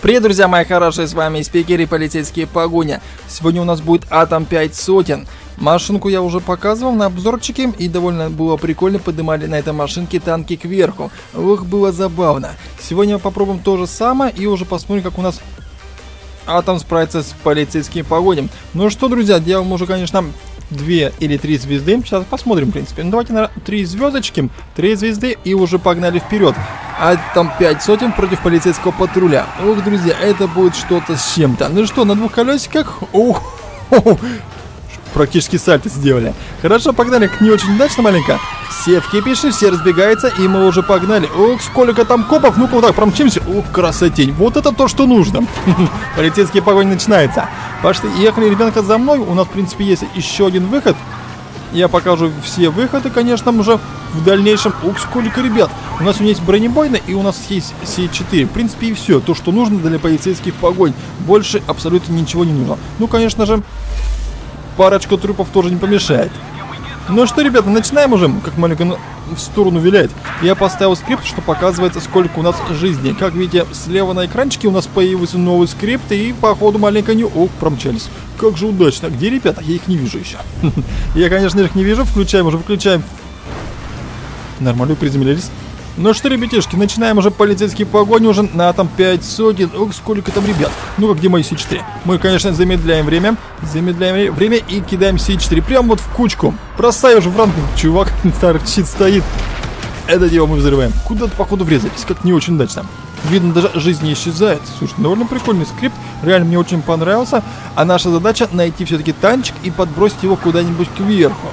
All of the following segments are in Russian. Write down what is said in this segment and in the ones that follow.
Привет, друзья мои хорошие, с вами Спикер и полицейские погоня. Сегодня у нас будет Атом 500. Машинку я уже показывал на обзорчике, и довольно было прикольно, поднимали на этой машинке танки кверху. Ох, было забавно. Сегодня мы попробуем то же самое и уже посмотрим, как у нас Атом справится с полицейским погонем. Ну что, друзья, делаем уже, конечно, 2 или 3 звезды. Сейчас посмотрим, в принципе. Ну, давайте на 3 звездочки, 3 звезды и уже погнали вперед. Атом 500 против полицейского патруля. Ох, друзья, это будет что-то с чем-то. Ну что, на 2 колесиках? Практически сальто сделали. Хорошо, погнали. Не очень удачно маленько. Все в кипише, все разбегаются, и мы уже погнали. Ох, сколько там копов. Ну-ка, вот так промчимся. Ох, красотень. Вот это то, что нужно. Полицейский погонь начинается. Пошли, ехали, ребенка, за мной. У нас, в принципе, есть еще один выход. Я покажу все выходы, конечно, уже в дальнейшем. Ух, сколько ребят. У нас есть бронебойный и у нас есть С4. В принципе, и все. То, что нужно для полицейских погонь. Больше абсолютно ничего не нужно. Ну, конечно же, парочка трупов тоже не помешает. Ну что, ребята, начинаем уже. Как маленько в сторону виляет. Я поставил скрипт, что показывается, сколько у нас жизни. Как видите, слева на экранчике у нас появился новый скрипт. И, походу, маленько не... Ох, промчались. Как же удачно. Где ребята? Я их не вижу еще. Я, конечно, их не вижу. Включаем уже, выключаем. Нормально, приземлились. Ну что, ребятишки, начинаем уже полицейские погони уже на Атом 500. Ох, сколько там ребят. Ну-ка, где мои С4? Мы, конечно, замедляем время. Замедляем время и кидаем С4. Прям вот в кучку. Бросай уже в ранг, чувак. Торчит, стоит. Это дело мы взрываем. Куда-то, походу, врезались. Как не очень удачно. Видно, даже жизнь не исчезает. Слушай, довольно прикольный скрипт. Реально мне очень понравился. А наша задача найти все-таки танчик и подбросить его куда-нибудь кверху.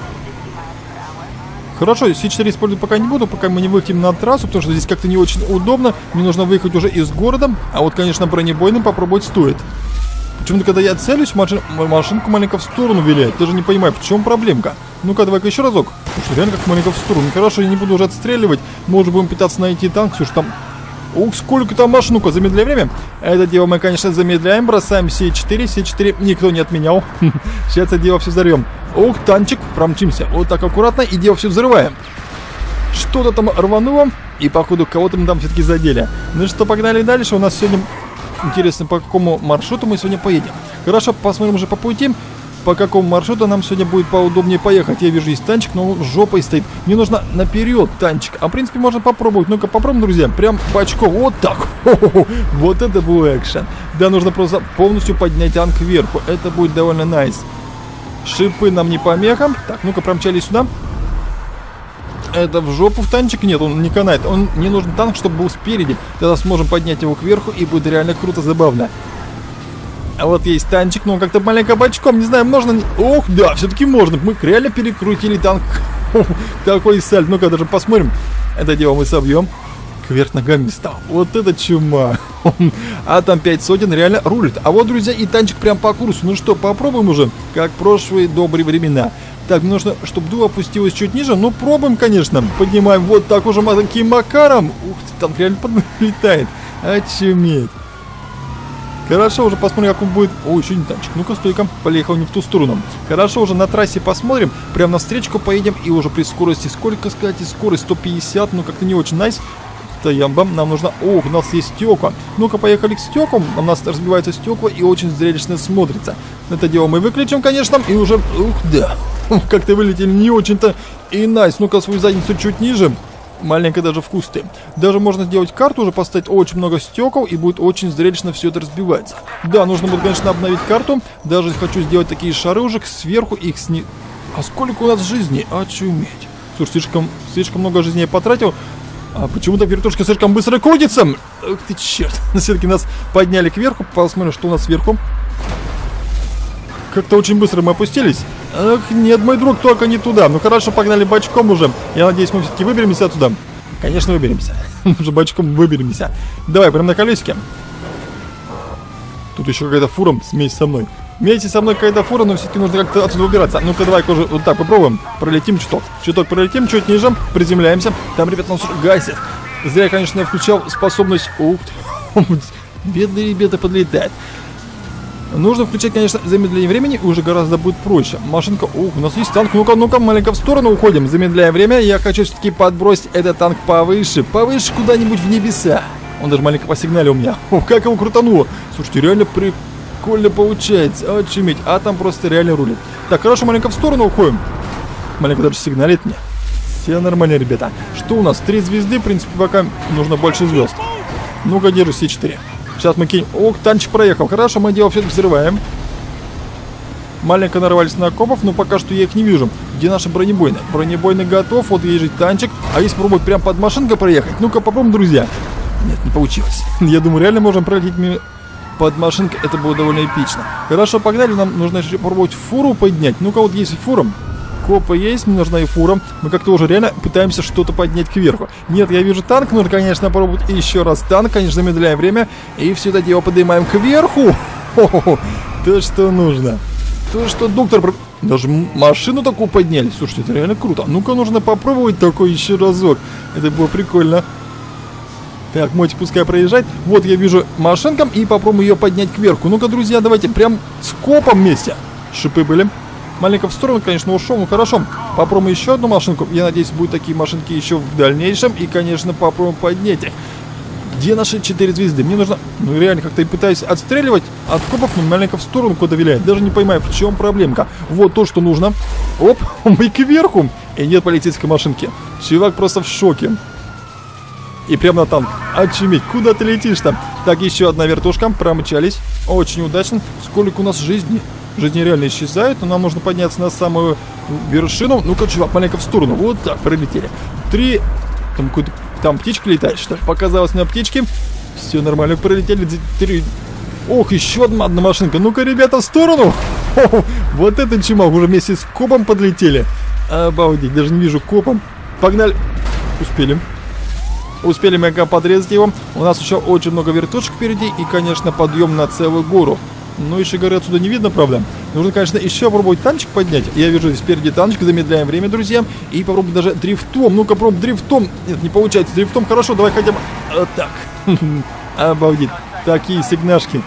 Хорошо, С4 использовать пока не буду, пока мы не выйдем на трассу, потому что здесь как-то не очень удобно. Мне нужно выехать уже из города. А вот, конечно, бронебойным попробовать стоит. Почему-то, когда я целюсь, машинку маленько в сторону виляет. Даже не понимаю, в чем проблемка. Ну-ка, давай-ка еще разок. Слушай, реально как маленько в сторону. Хорошо, я не буду уже отстреливать. Мы уже будем пытаться найти танк. Слушай, там... Ух, сколько там машин. Ну-ка, замедляй время. Это дело мы, конечно, замедляем. Бросаем С4. С4 никто не отменял. Сейчас это дело все взорвем. Ух, танчик. Промчимся. Вот так аккуратно. И дело все взрываем. Что-то там рвануло. И, походу, кого-то мы там все-таки задели. Ну что, погнали дальше. У нас сегодня... Интересно, по какому маршруту мы сегодня поедем. Хорошо, посмотрим уже по пути. По какому маршруту нам сегодня будет поудобнее поехать. Я вижу, есть танчик, но он жопой стоит. Мне нужно наперед танчик. А в принципе можно попробовать. Ну-ка попробуем, друзья. Прям бочком. Вот так. Вот это был экшен. Да, нужно просто полностью поднять танк кверху. Это будет довольно найс. Шипы нам не помеха. Так, ну-ка промчались сюда. Это в жопу в танчик? Нет, он не канает. Он не нужен танк, чтобы был спереди. Тогда сможем поднять его кверху и будет реально круто, забавно. А вот есть танчик, но он как-то маленько бочком, не знаю, можно... Ох, да, все-таки можно. Мы реально перекрутили танк. Такой сальт. Ну-ка, даже посмотрим. Это дело мы собьем. Кверх ногами стал. Вот это чума. Атом 500 реально рулит. А вот, друзья, и танчик прям по курсу. Ну что, попробуем уже, как прошлые добрые времена. Так, мне нужно, чтобы дуло опустилось чуть ниже. Ну, пробуем, конечно. Поднимаем вот так уже таким макаром. Ух ты, танк реально подлетает. Очуметь. Хорошо, уже посмотрим, как он будет. О, еще не танчик. Ну-ка, стойка. Поехал не в ту сторону. Хорошо, уже на трассе посмотрим. Прям на встречку поедем. И уже при скорости, сколько сказать, скорость 150. Ну, как-то не очень найс. Стоямбам. Нам нужно... Ох, у нас есть стекла. Ну-ка, поехали к стеклам. У нас разбиваются стекла и очень зрелищно смотрится. Это дело мы выключим, конечно. И уже... Ух, да. Как-то вылетели не очень-то и найс. Ну-ка, свою задницу чуть ниже. Маленько даже в кусты. Даже можно сделать карту, уже поставить очень много стекол, и будет очень зрелищно все это разбиваться. Да, нужно будет, конечно, обновить карту. Даже хочу сделать такие шары уже сверху, их сни... А сколько у нас жизни? Очуметь. Слушай, слишком много жизни я потратил. А почему-то вертушка слишком быстро крутится. Ах ты черт. Все-таки нас подняли кверху. Посмотрим, что у нас сверху. Как-то очень быстро мы опустились. Ах, нет, мой друг, только не туда. Ну хорошо, погнали бочком уже. Я надеюсь, мы все-таки выберемся отсюда. Конечно, выберемся. Уже бочком выберемся. Давай, прям на колесике. Тут еще какая-то фура вместе со мной. Вместе со мной какая-то фура, но все-таки нужно как-то отсюда выбираться. Ну-ка, давай-ка уже вот так попробуем. Пролетим чуток. Чуток пролетим, чуть ниже. Приземляемся. Там, ребят, нас уже гасит. Зря, конечно, я включал способность... Ух ты. Бедные ребята подлетают. Нужно включать, конечно, замедление времени, и уже гораздо будет проще. Машинка, ух, у нас есть танк. Ну-ка, маленько в сторону уходим. Замедляем время. Я хочу все-таки подбросить этот танк повыше. Повыше куда-нибудь в небеса. Он даже маленько посигналил у меня. О, как его крутануло. Слушайте, реально прикольно получается. Очуметь. А там просто реально рулит. Так, хорошо, маленько в сторону уходим. Маленько даже сигналит мне. Все нормально, ребята. Что у нас? 3 звезды, в принципе, пока нужно больше звезд. Ну-ка, держи, С4. Сейчас мы кинем. Ох, танчик проехал. Хорошо, мы дело все-таки взрываем. Маленько нарвались на окопов, но пока что я их не вижу. Где наши бронебойны? Бронебойный готов, вот езжит танчик. А если попробовать прям под машинкой проехать? Ну-ка, попробуем, друзья. Нет, не получилось. Я думаю, реально можем пролететь под машинкой. Это было довольно эпично. Хорошо, погнали. Нам нужно еще попробовать фуру поднять. Ну-ка, вот есть фура. Копа есть, мне нужна и фура. Мы как-то уже реально пытаемся что-то поднять кверху. Нет, я вижу танк. Нужно, конечно, попробовать еще раз танк. Конечно, замедляем время. И все это дело поднимаем кверху. Хо-хо-хо. То, что нужно. То, что доктор... Даже машину такую подняли. Слушайте, это реально круто. Ну-ка, нужно попробовать такой еще разок. Это было прикольно. Так, мотик пускай проезжает. Вот я вижу машинкам и попробуем ее поднять кверху. Ну-ка, друзья, давайте прям с копом вместе. Шипы были. Маленько в сторону, конечно, ушел. Ну, хорошо. Попробуем еще одну машинку. Я надеюсь, будут такие машинки еще в дальнейшем. И, конечно, попробуем поднять их. Где наши 4 звезды? Мне нужно... Ну, реально, как-то пытаюсь отстреливать от копов, но маленько в сторону куда виляет. Даже не понимаю, в чем проблемка. Вот то, что нужно. Оп, мы кверху. И нет полицейской машинки. Чувак просто в шоке. И прям на танк. Очуметь, куда ты летишь там? Так, еще одна вертушка. Промчались. Очень удачно. Сколько у нас жизни? Жизни реально исчезают, но нам нужно подняться на самую вершину. Ну-ка, чувак, маленько в сторону. Вот так, пролетели. 3... Там какой-то... Там птичка летает, что ли? Показалось на птичке. Все нормально, пролетели. 3... Ох, еще одна машинка. Ну-ка, ребята, в сторону. О, вот это чумак. Уже вместе с копом подлетели. Обалдеть, даже не вижу копом. Погнали. Успели. Успели мега подрезать его. У нас еще очень много вертушек впереди. И, конечно, подъем на целую гору. Ну, еще горы отсюда не видно, правда. Нужно, конечно, еще попробовать танчик поднять. Я вижу здесь впереди танчик. Замедляем время, друзья. И попробуем даже дрифтом. Ну-ка, попробуем дрифтом. Нет, не получается дрифтом. Хорошо, давай хотя бы... Вот так. Обалдеть. Такие сигнашки.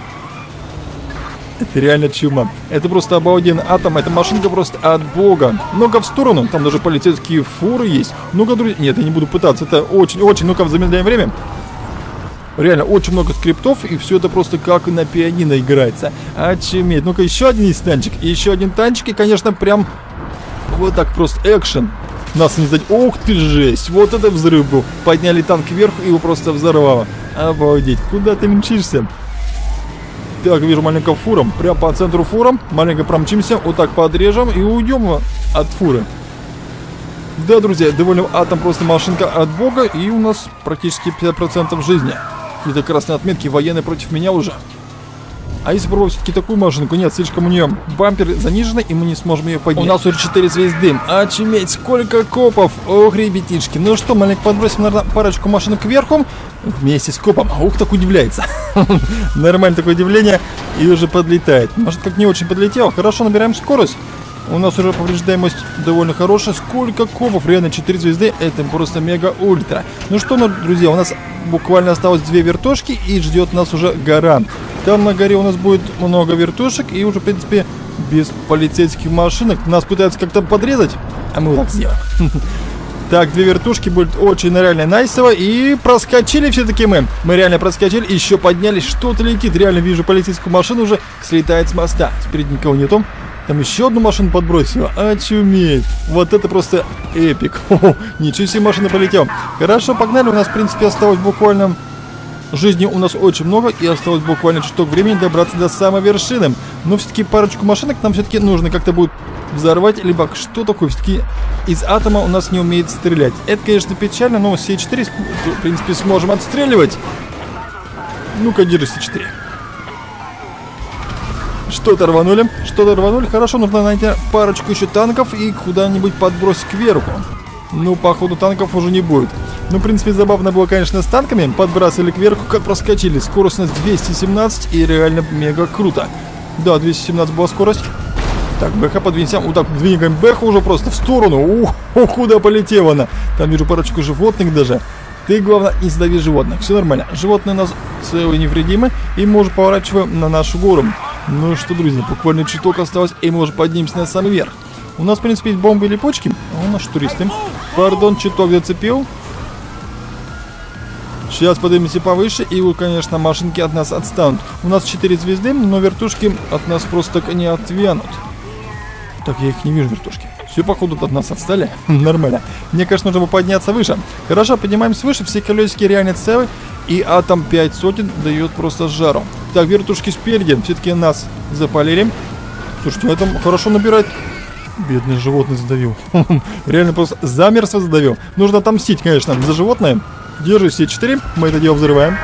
Это реально чума. Это просто обалденный атом. Эта машинка просто от бога. Ну-ка в сторону. Там даже полицейские фуры есть. Ну-ка, друзья. Нет, я не буду пытаться. Это очень-очень. Ну-ка, замедляем время. Реально, очень много скриптов, и все это просто как на пианино играется. Очуметь. Ну-ка, еще один есть танчик. Еще один танчик, и, конечно, прям вот так просто экшен. Нас не сдать. Ух ты, жесть. Вот это взрыв был. Подняли танк вверх, и его просто взорвало. Обалдеть. Куда ты мчишься? Так, вижу маленького фуром. Прям по центру фуром. Маленько промчимся. Вот так подрежем и уйдем от фуры. Да, друзья, довольно атом просто машинка от бога. И у нас практически 50% жизни. Какие-то красные отметки, военные против меня уже. А если попробовать все-таки такую машинку? Нет, слишком у нее бампер заниженный, и мы не сможем ее поднять. У нас уже 4 звезды. Очуметь, сколько копов. Ох, ребятишки. Ну что, маленько подбросим, наверное, парочку машинок кверху. Вместе с копом. Ух, так удивляется. Нормально такое удивление. И уже подлетает. Может, как не очень подлетел. Хорошо, набираем скорость. У нас уже повреждаемость довольно хорошая. Сколько копов? Реально 4 звезды. Это просто мега-ультра. Ну что, друзья, у нас буквально осталось 2 вертушки. И ждет нас уже гора. Там на горе у нас будет много вертушек. И уже, в принципе, без полицейских машинок. Нас пытаются как-то подрезать. А мы вот так сделаем. Так, 2 вертушки будет очень реально найсово. И проскочили все-таки мы. Мы реально проскочили. Еще поднялись. Что-то летит. Реально вижу полицейскую машину уже. Слетает с моста. Спереди никого нету. Там еще одну машину подбросила. Очуметь. Вот это просто эпик. Хо-хо. Ничего себе, машина полетела. Хорошо, погнали. У нас, в принципе, осталось буквально... Жизни у нас очень много. И осталось буквально чуток времени добраться до самой вершины. Но все-таки парочку машинок нам все-таки нужно как-то будет взорвать. Либо что такое? Все-таки из атома у нас не умеет стрелять. Это, конечно, печально. Но С4, в принципе, сможем отстреливать. Ну-ка, держи С4. Что-то рванули. Хорошо, нужно найти парочку еще танков и куда-нибудь подбросить кверху. Ну, походу, танков уже не будет. Ну, в принципе, забавно было, конечно, с танками. Подбрасывали кверху, как проскочили. Скорость у нас 217 и реально мега круто. Да, 217 была скорость. Так, БХ подвинься. Вот так, двигаем БХ уже просто в сторону. Ух, куда полетела она. Там вижу парочку животных даже. Ты, главное, не сдави животных. Все нормально. Животные у нас целые невредимы. И мы уже поворачиваем на нашу гору. Ну что, друзья, буквально чуток осталось, и мы уже поднимемся на самый верх. У нас, в принципе, есть бомбы или почки. А у нас туристы. Пардон, чуток зацепил. Сейчас поднимемся повыше, и, конечно, машинки от нас отстанут. У нас 4 звезды, но вертушки от нас просто так не отвянут. Так, я их не вижу, вертушки. Все, походу, от нас отстали. Нормально. Мне, конечно, нужно подняться выше. Хорошо, поднимаемся выше, все колесики реально целы. И атом 500 дает просто жару. Так, вертушки спереди все-таки нас запалили. Слушайте, это хорошо набирает. Бедное животное задавил. Реально просто замерзво задавил. Нужно отомстить, конечно, за животное. Держи С4, мы это дело взрываем.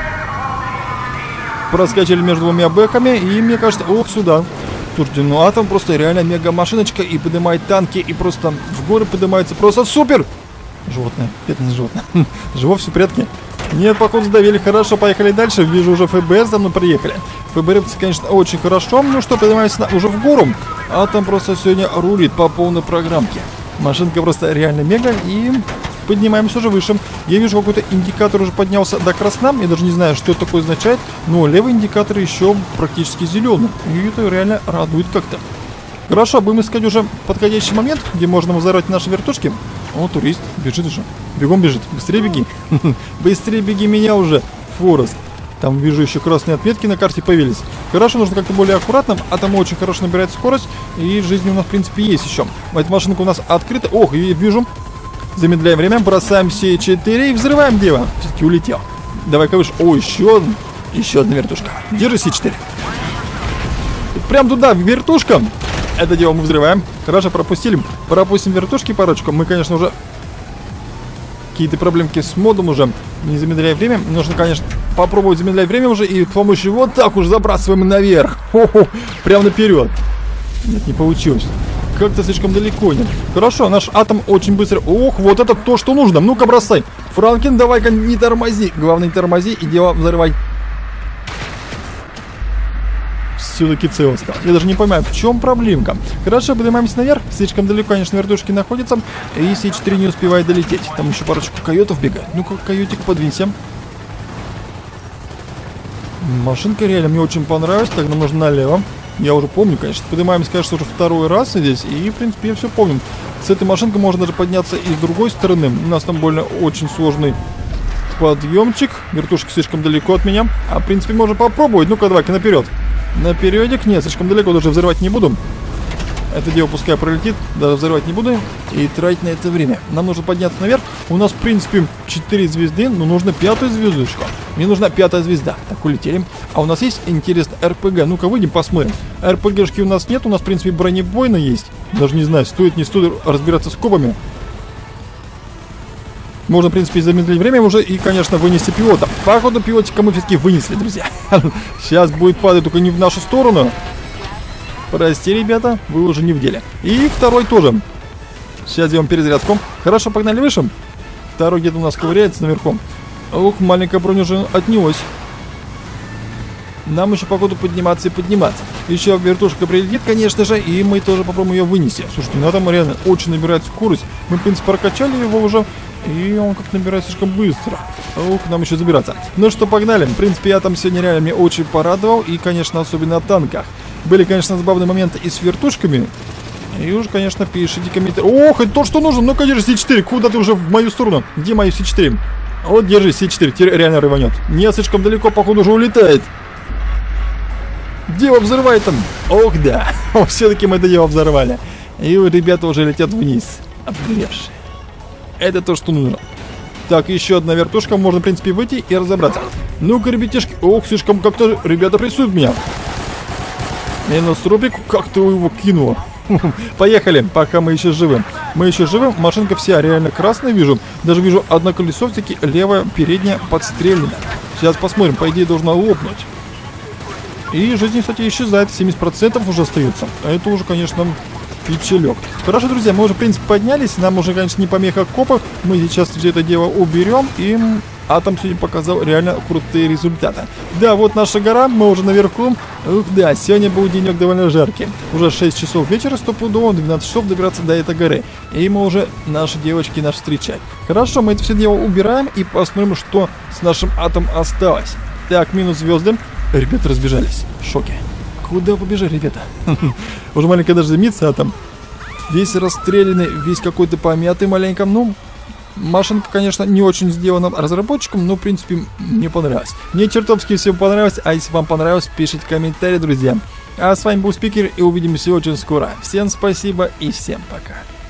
Проскочили между двумя бэками, и мне кажется, ох, сюда. Слушайте, ну атом просто реально мега машиночка, и поднимает танки, и просто в горы поднимается, просто супер! Животное, бедное животное. Живо, все в порядке? Нет, походу задавили, хорошо, поехали дальше. Вижу, уже ФБР за мной приехали. ФБРовцы, конечно, очень хорошо. Ну что, поднимаемся уже в гору. Атом просто сегодня рулит по полной программке. Машинка просто реально мега, и поднимаемся уже выше. Я вижу, какой-то индикатор уже поднялся до красна. Я даже не знаю, что это такое означает, но левый индикатор еще практически зеленый. И это реально радует как-то. Хорошо, будем искать уже подходящий момент, где можно взорвать наши вертушки. О, турист, бежит уже. Бегом бежит. Быстрее беги. Быстрее беги меня уже, Форест. Там вижу еще красные отметки на карте появились. Хорошо, нужно как-то более аккуратно, а там очень хорошо набирает скорость. И жизни у нас, в принципе, есть еще. Эта машинка у нас открыта. Ох, я вижу. Замедляем время, бросаем С4 и взрываем дело. Все-таки улетел. Давай-ка выше. О, еще одна вертушка. Держи С4. Прям туда, вертушка. Это дело мы взрываем. Хорошо, пропустили. Пропустим вертушки парочку. Мы, конечно, уже какие-то проблемки с модом уже. Не замедляя время. Нужно, конечно, попробовать замедлять время уже. И с помощью вот так уже забрасываем наверх. Хо-хо. Прям наперед. Нет, не получилось. Как-то слишком далеко нет. Хорошо, наш атом очень быстро. Ох, вот это то, что нужно. Ну-ка, бросай. Франклин, давай-ка не тормози. Главное, не тормози и дело взрывай. Все-таки цел стал. Я даже не понимаю, в чем проблемка. Хорошо, поднимаемся наверх. Слишком далеко, конечно, вертушки находятся. И С4 не успевает долететь. Там еще парочку койотов бегает. Ну-ка, койотик, подвинься. Машинка реально мне очень понравилась. Так, нам нужно налево. Я уже помню, конечно. Поднимаемся, конечно, уже второй раз здесь. И, в принципе, я все помню. С этой машинкой можно даже подняться и с другой стороны. У нас там больно очень сложный подъемчик. Вертушки слишком далеко от меня. А, в принципе, можно попробовать. Ну-ка, давай-ка наперед. Напередик. Нет, слишком далеко, даже взрывать не буду. Это дело пускай пролетит. Даже взрывать не буду. И тратить на это время. Нам нужно подняться наверх. У нас, в принципе, 4 звезды. Но нужно 5-ю звездочку. Мне нужна 5-я звезда. Так, улетели. А у нас есть, интересно, РПГ. Ну-ка, выйдем, посмотрим. РПГшки у нас нет. У нас, в принципе, бронебойно есть. Даже не знаю, стоит, не стоит разбираться с кубами. Можно, в принципе, замедлить время уже и, конечно, вынести пилота. Походу, пилотика мы все-таки вынесли, друзья. Сейчас будет падать, только не в нашу сторону. Прости, ребята, вы уже не в деле. И второй тоже. Сейчас делаем перезарядку. Хорошо, погнали выше. Второй где-то у нас ковыряется наверху. Ух, маленькая броня уже отнялась. Нам еще, походу, подниматься и подниматься. Еще вертушка прилетит, конечно же, и мы тоже попробуем ее вынести. Слушайте, ну там реально очень набирает скорость. Мы, в принципе, прокачали его уже. И он как-то набирает слишком быстро. Ух, нам еще забираться. Ну что, погнали. В принципе, я там сегодня реально мне очень порадовал. И, конечно, особенно о танках. Были, конечно, забавные моменты и с вертушками. И уже, конечно, пишите комментарии. Ох, это то, что нужно. Ну-ка, держи С4. Куда ты уже в мою сторону? Где мою С4? Вот, держи С4. Теперь реально рванет. Нет, слишком далеко, походу, уже улетает. Дело взрывает там. Ох, да. Все-таки мы это дело взорвали. И ребята уже летят вниз. Обгоревшие. Это то, что нужно. Так, еще одна вертушка. Можно, в принципе, выйти и разобраться. Ну-ка, ребятишки. Ох, слишком как-то ребята прессуют меня. Минус трупик. Как ты его кинула? Поехали, пока мы еще живы. Мы еще живы. Машинка вся реально красная вижу. Даже вижу одно колесо все-таки левое, переднее подстрелено. Сейчас посмотрим. По идее, должна лопнуть. И жизнь, кстати, исчезает. 70% уже остается. А это уже, конечно, печалек. Хорошо, друзья, мы уже, в принципе, поднялись. Нам уже, конечно, не помеха копов. Мы сейчас все это дело уберем. И атом сегодня показал реально крутые результаты. Да, вот наша гора. Мы уже наверху. Ух, да, сегодня был денек довольно жаркий. Уже 6 часов вечера, стопудово, 12 часов добираться до этой горы. И мы уже, наши девочки, нас встречать. Хорошо, мы это все дело убираем. И посмотрим, что с нашим атом осталось. Так, минус звезды. Ребята разбежались. В шоке. Куда побежали, ребята? Уже маленько даже дымится атом. Весь расстрелянный, весь какой-то помятый маленько. Ну, Машинка, конечно, не очень сделана разработчиком, но, в принципе, мне понравилось. Мне чертовски все понравилось, а если вам понравилось, пишите комментарии, друзья. А с вами был Спикер, и увидимся очень скоро. Всем спасибо и всем пока.